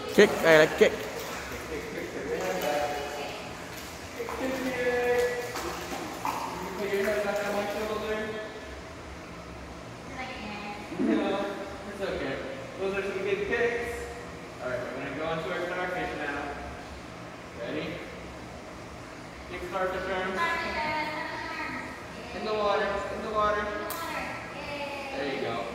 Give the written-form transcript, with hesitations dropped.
Kick, Ayla, kick. Put your head back on my shoulder. No, it's okay. Those are some good kicks. Alright, we're going to go into our starfish now. Ready? Kick starfish arms. In the water, in the water. There you go.